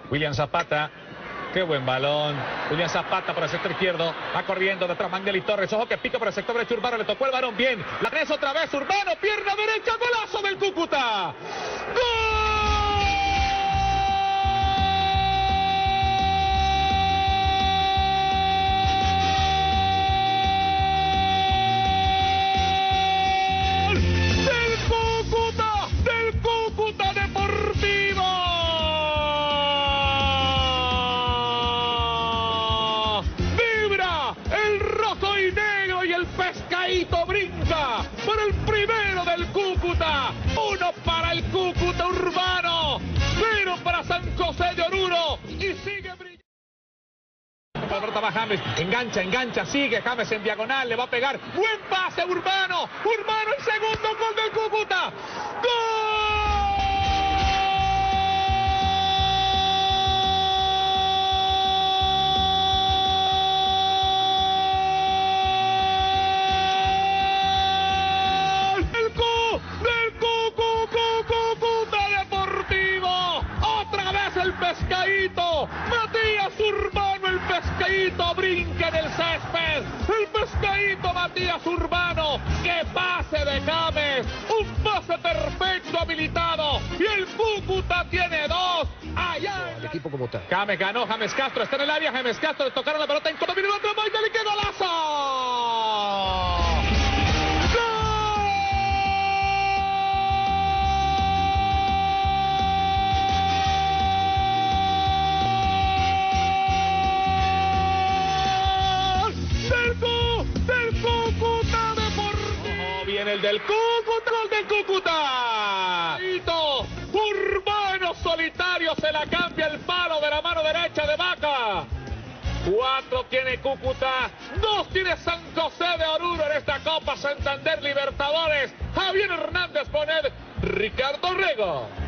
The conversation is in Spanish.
William Zapata. Qué buen balón. William Zapata por el sector izquierdo. Va corriendo detrás Magnelli Torres. Ojo que pica por el sector derecho Urbano. Le tocó el balón bien. La tenés otra vez Urbano. Pierna derecha. Golazo del Cúcuta. ¡Gol! Pescadito brinca por el primero del Cúcuta. 1 para el Cúcuta Urbano, 0 para San José de Oruro. Y sigue brillando. Va James, engancha, sigue James en diagonal, le va a pegar. Buen pase Urbano. Urbano, el segundo gol del Cúcuta. ¡Gol! Pescadito, Matías Urbano, el Pescadito brinca en el césped, el Pescadito Matías Urbano, que pase de James, un pase perfecto habilitado, y el Cúcuta tiene 2, allá el equipo como tal. James ganó, James Castro está en el área, James Castro le tocaron la pelota en corto, viene el otro, Magnelli, ¡qué golazo! El del Cúcuta, gol del Cúcuta. Urbano solitario se la cambia el palo de la mano derecha de Vaca. 4 tiene Cúcuta, 2 tiene San José de Oruro en esta Copa Santander Libertadores. Javier Hernández Bonet, Ricardo Rego.